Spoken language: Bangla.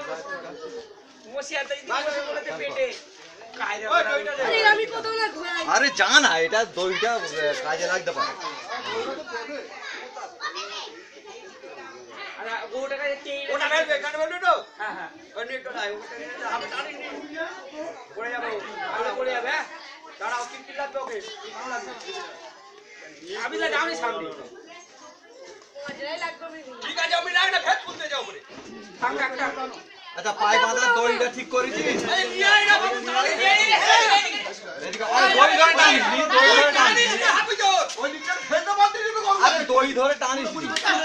আরে জানা এটা দইটা কাজে লাগতে পারে। আমি যাওনি সামনে ঠিক আছে আমি লাগলে ফেট খুলতে যাও বলে আচ্ছা পায়ে বাঁধা দড়িটা ঠিক করেছি এই নিয়ে আই না বাবু তাড়াতাড়ি এদিকে আরে দড়ি ধরে টানিস নি দড়ি ধরে টানিস হাবি তো ওই নিচে ফেলতে পারছিস না আরে দড়ি ধরে টানিস নি